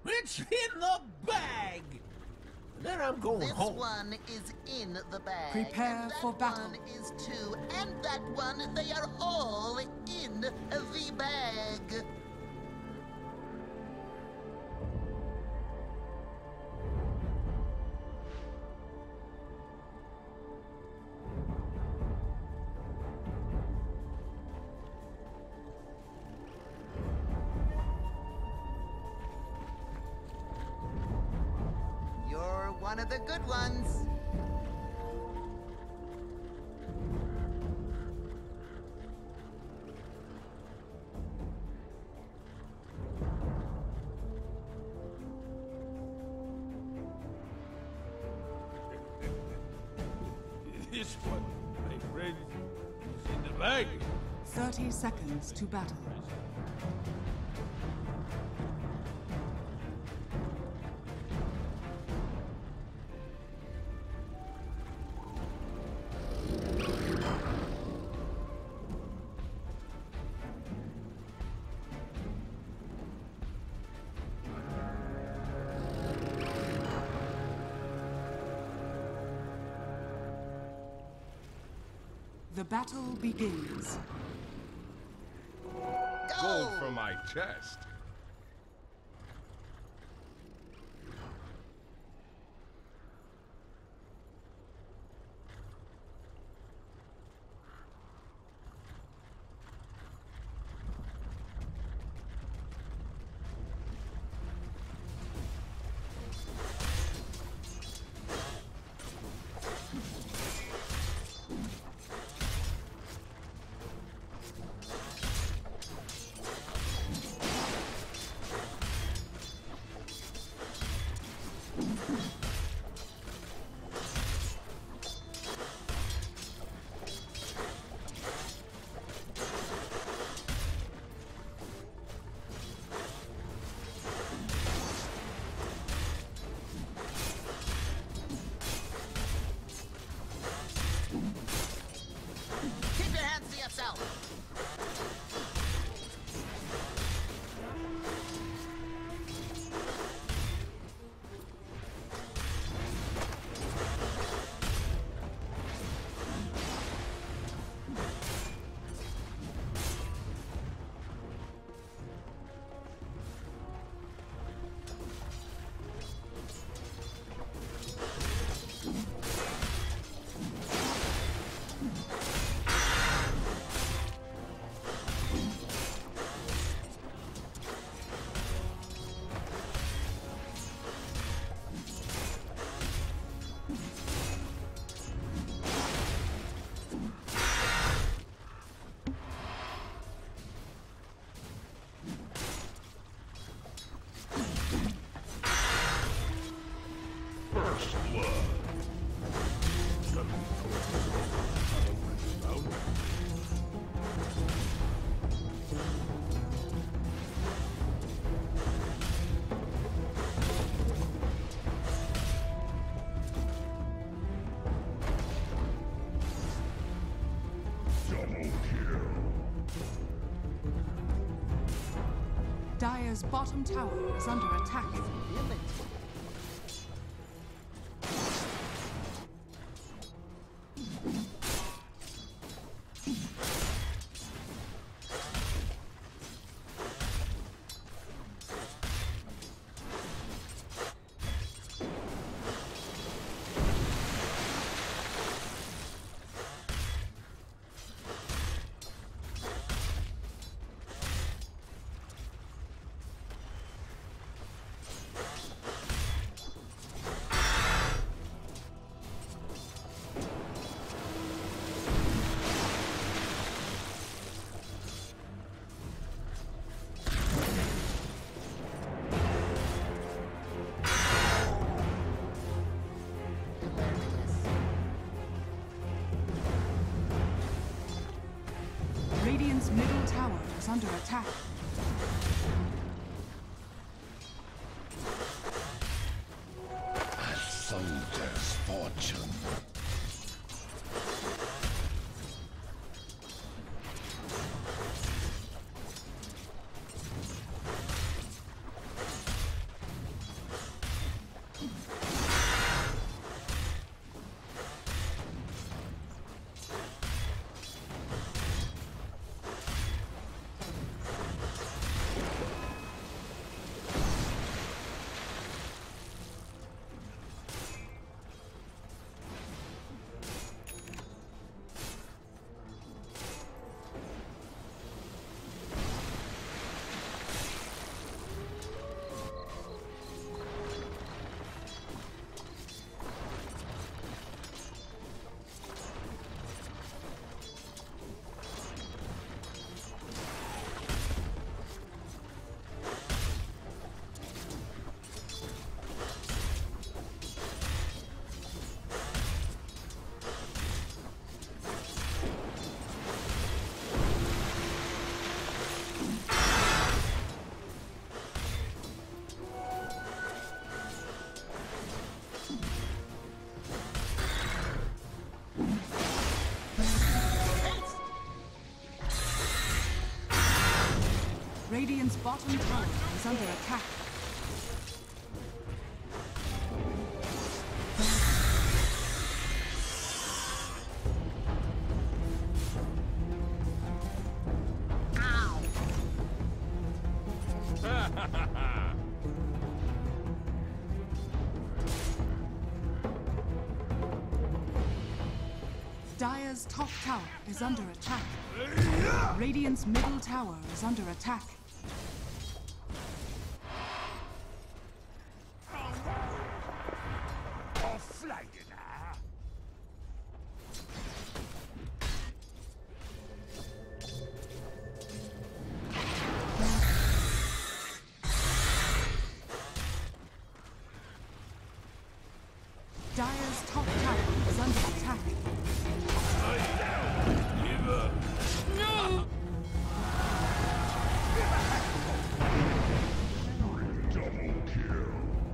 It's in the bag! Then I'm going home. This one is in the bag. Prepare and for battle. That one is too. And that one, they are all in the bag. You're one of the good ones. This one, my friend, is in the bag. 30 seconds to battle. The battle begins. Gold for my chest. Keep your hands to yourself. First blood. Double kill. Dire's bottom tower is under attack. Radiant's middle tower is under attack. Soldier's fortune. Radiant's bottom tower is under attack. Dire's top tower is under attack. Radiant's middle tower is under attack. Dire's top tower is under attack. Double kill.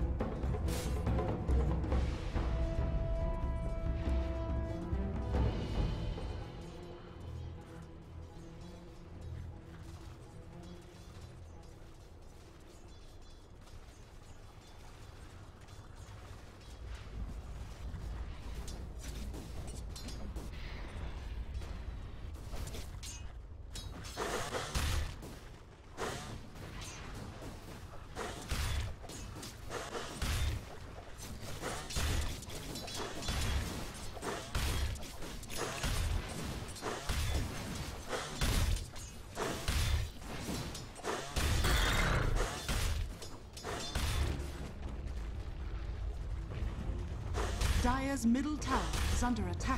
Dire's middle tower is under attack.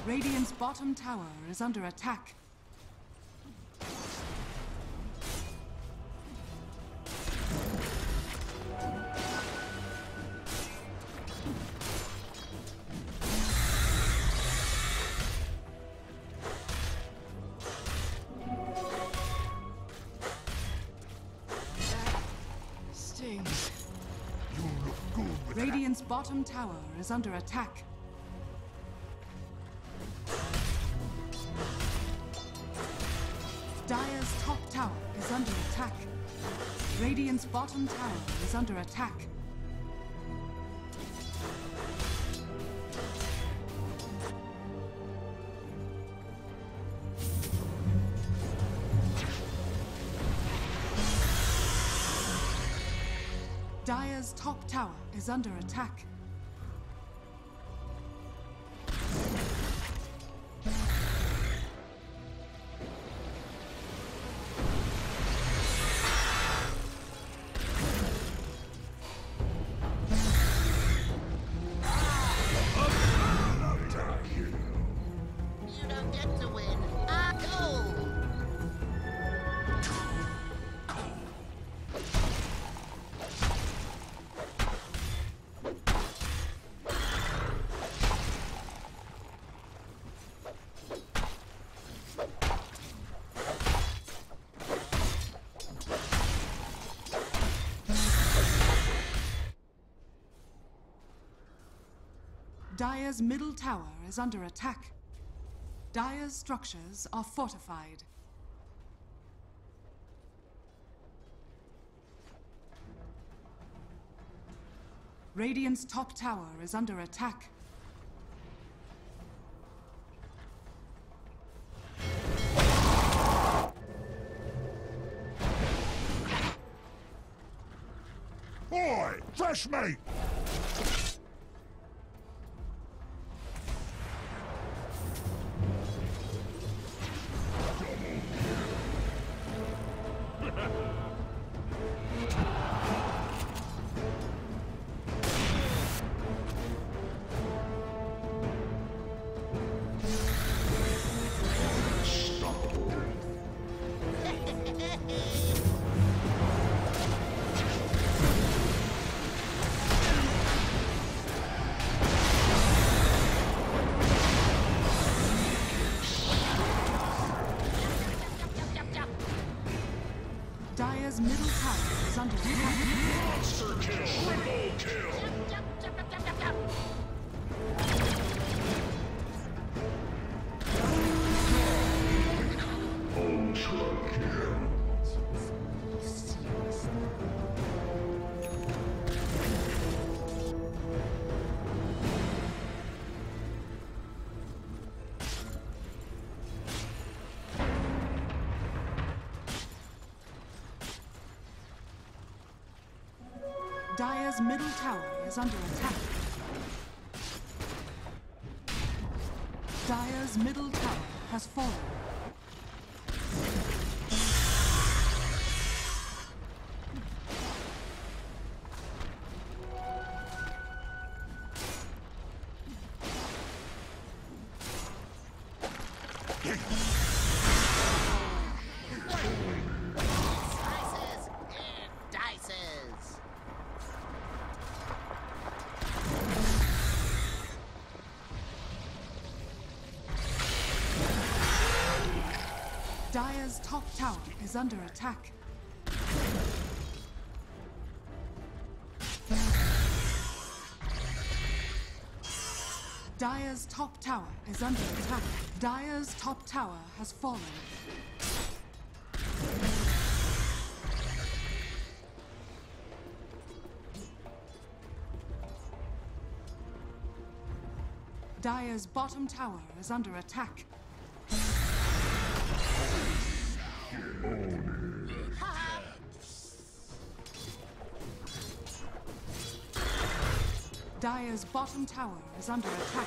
Radiant's bottom tower is under attack. Stings. You look good with Radiant's bottom tower is under attack. Dire's top tower is under attack. Radiant's bottom tower is under attack. Dire's top tower is under attack. You don't get to win. I go. Dire's middle tower is under attack. Dire's structures are fortified. Radiant's top tower is under attack. Boy, fresh mate! Dire's middle tower is under attack. Monster kill! Triple kill! Ultra kill! Dire's middle tower is under attack. Dire's middle tower has fallen. Slices and dices. Dire's top tower is under attack. Dire's top tower is under attack. Dire's top tower has fallen. Dire's bottom tower is under attack. Dire's bottom tower is under attack.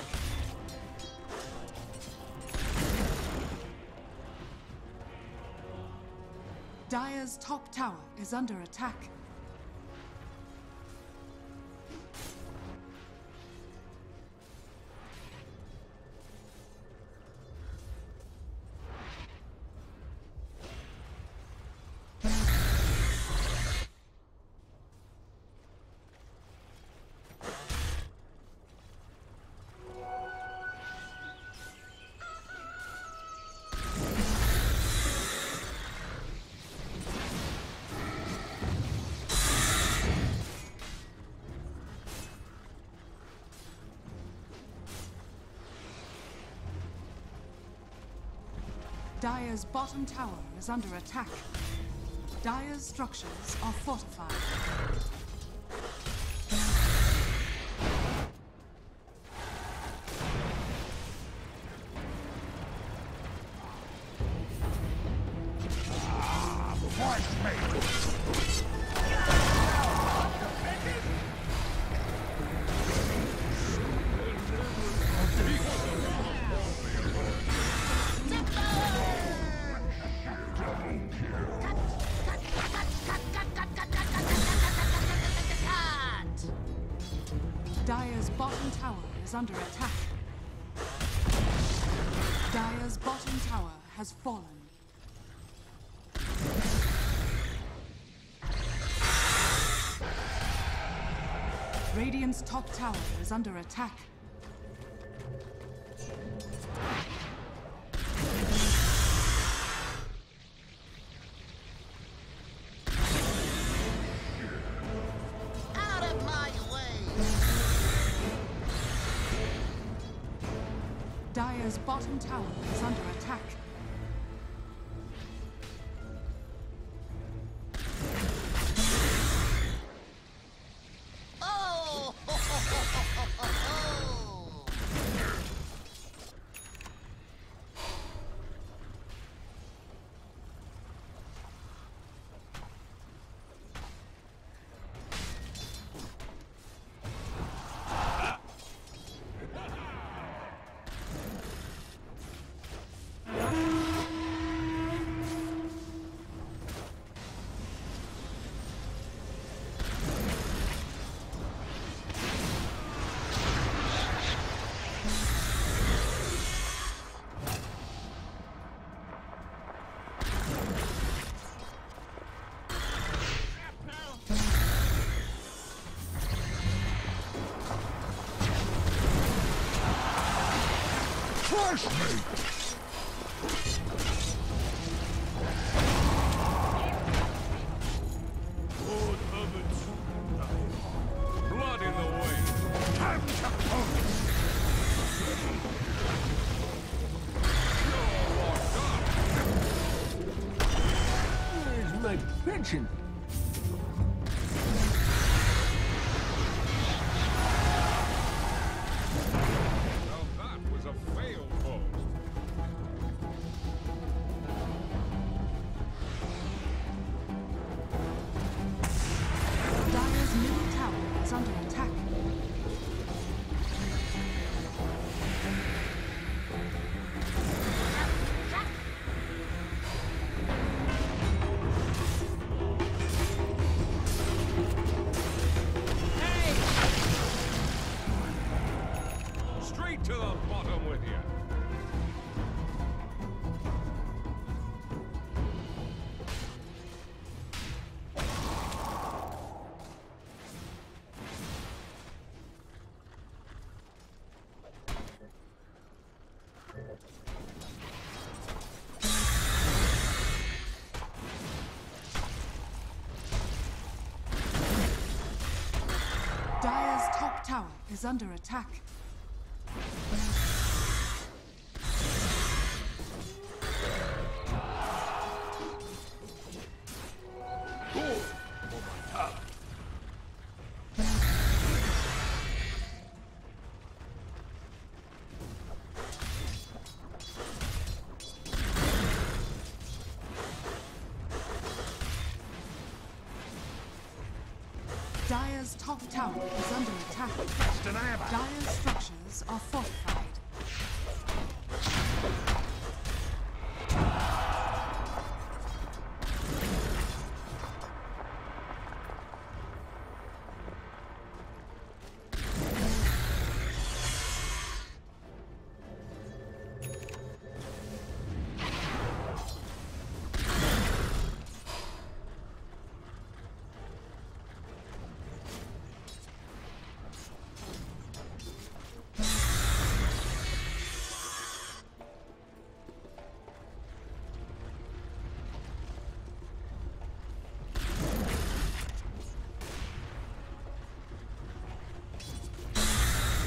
Dire's top tower is under attack. Dire's bottom tower is under attack. Dire's structures are fortified. Fresh meat! Dire's bottom tower is under attack. Dire's bottom tower has fallen. Radiant's top tower is under attack. Out of my way! Dire's bottom tower is under attack. Oh! Fresh meat! Lord Herbert's blood in the way. Time to pose! Where's my pension? Now that was a failed post. Dire's middle tower is under attack. Straight to the bottom with you. Dire's top tower is under attack. Dire's top tower is under attack. Dire's structures are fortified.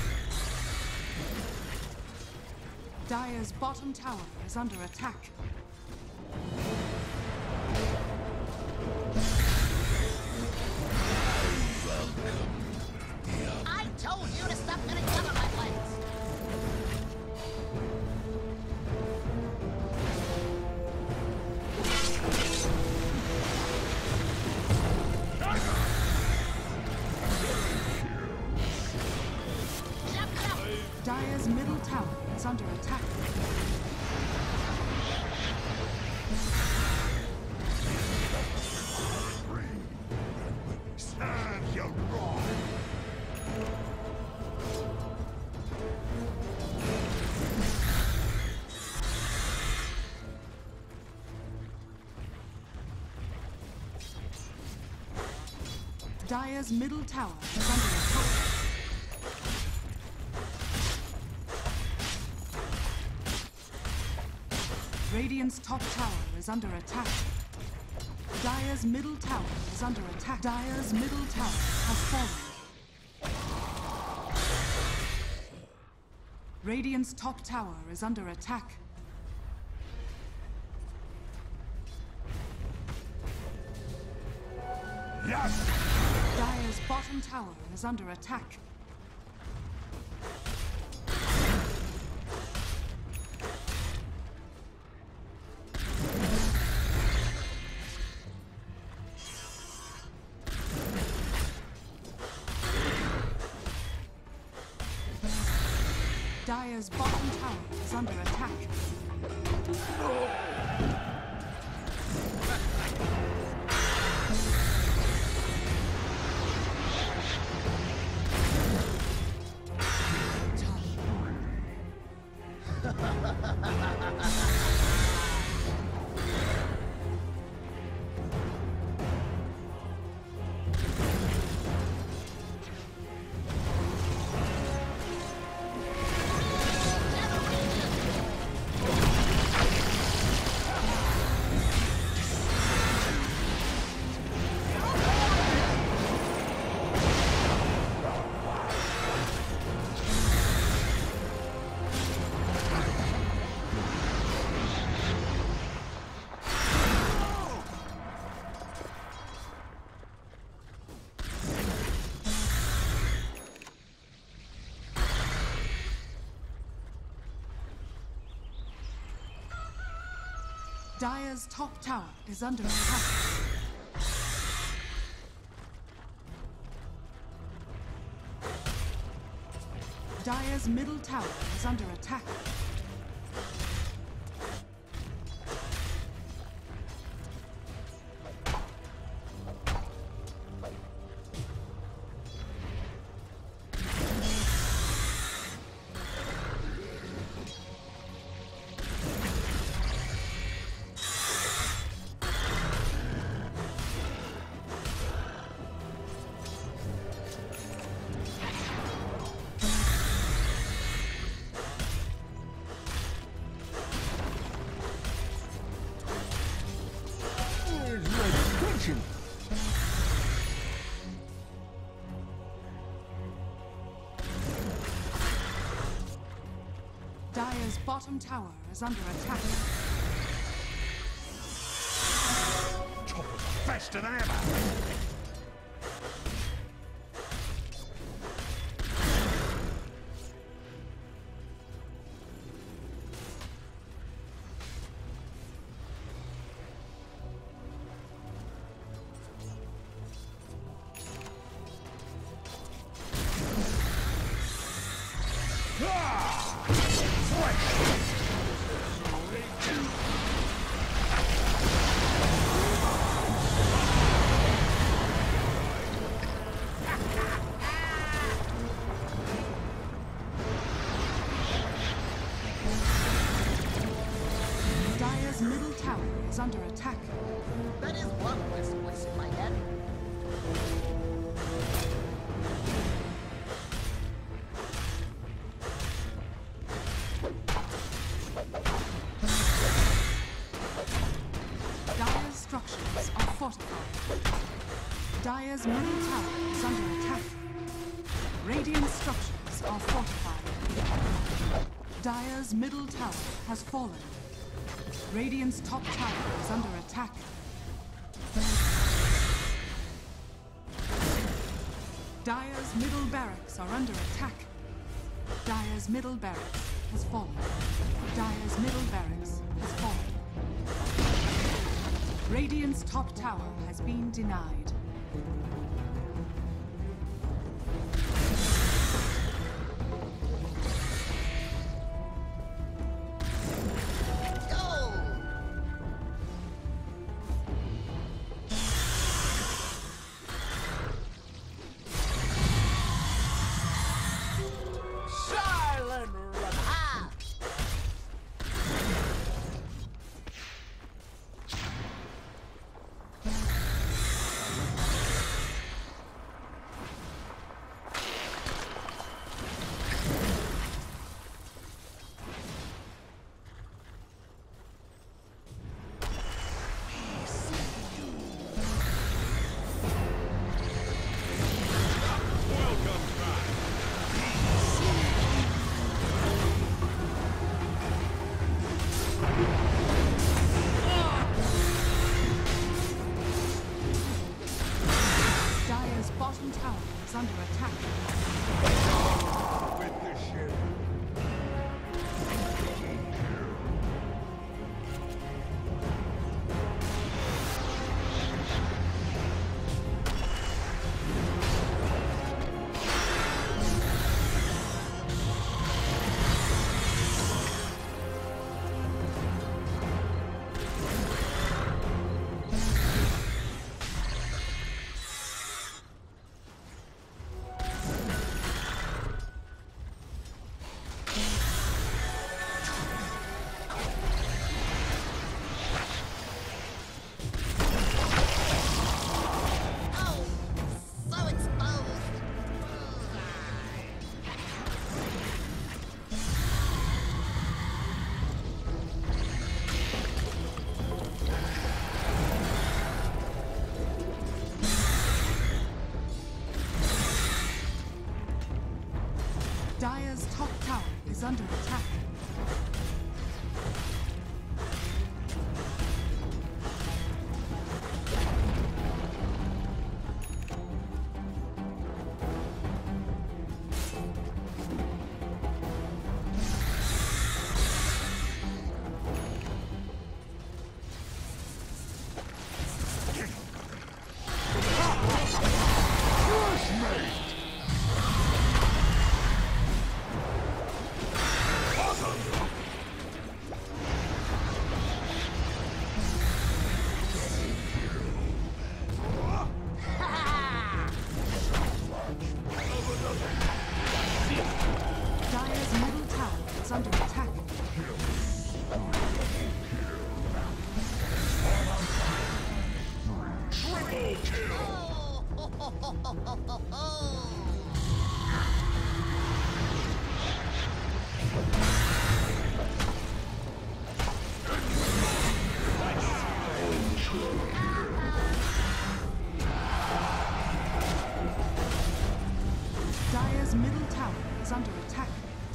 Dire's bottom tower is under attack. told you to stop getting down on my legs! Dire's middle tower is under attack. Stand your ground. Dire's middle tower is under attack. Radiant's top tower is under attack. Dire's middle tower is under attack. Dire's middle tower has fallen. Radiant's top tower is under attack. Yes! Dire's bottom tower is under attack. Dire's bottom tower is under attack. Dire's top tower is under attack. Dire's middle tower is under attack. Dire's bottom tower is under attack. Faster than ever! Dire's middle tower is under attack. That is one less voice in my head. Dire's structures are fortified. Dire's middle tower is under attack. Radiant structures are fortified. Dire's middle tower has fallen. Radiant's top tower is under attack. Dire's middle barracks are under attack. Dire's middle barracks has fallen. Dire's middle barracks has fallen. Radiant's top tower has been denied. Dire's top tower is under attack. Dire's middle tower is under attack.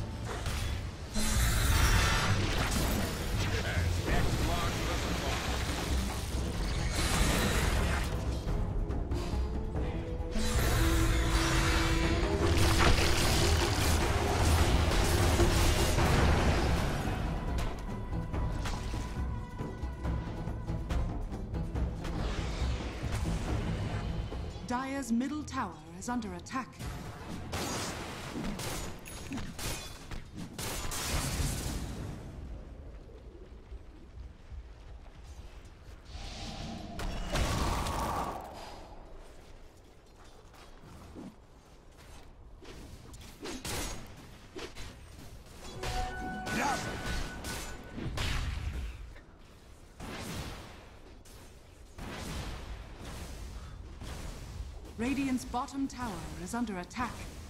Dire's middle tower is under attack. Radiant's bottom tower is under attack.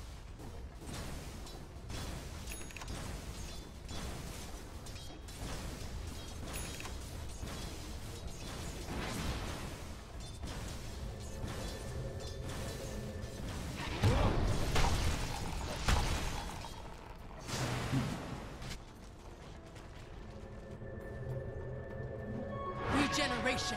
Regeneration.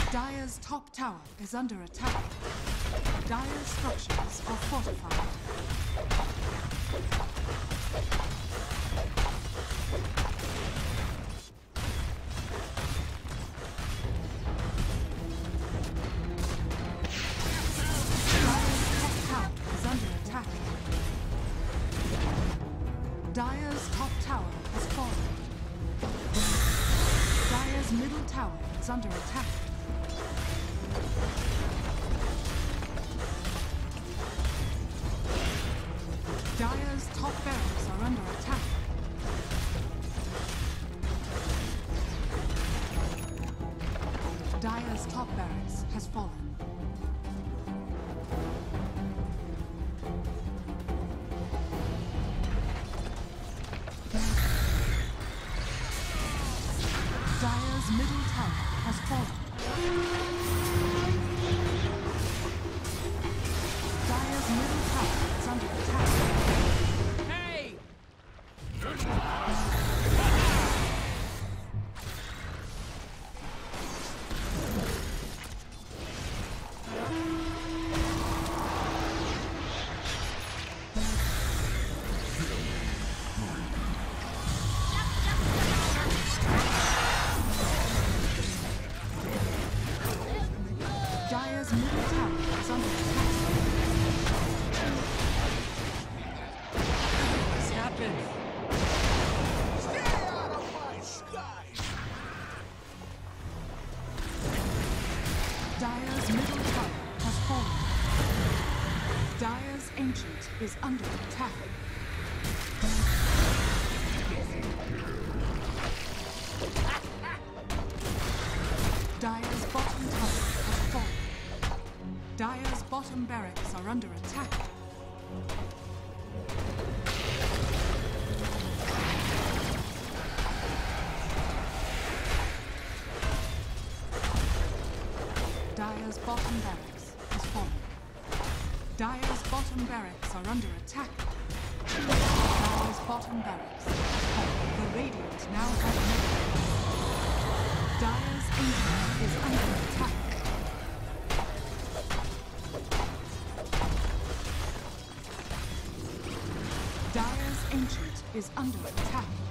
Dire's top tower is under attack. Dire's structures are fortified. Dire's top tower has fallen. Dire's middle tower is under attack. Dire's top barracks are under attack. Dire's top barracks has fallen. Dire's middle tower has fallen. Dire's middle tower is under attack. Hey! Dire's middle tower is under attack. What's happened? Stay out of my sky! Dire's middle tower has fallen. Dire's ancient is under attack. Dire's bottom tower has fallen. Dire's bottom barracks are under attack. Dire's bottom barracks has fallen. Dire's bottom barracks are under attack. Dire's bottom barracks has fallen. The Radiant now have no. Dire's ancient is under attack. Dire's ancient is under attack.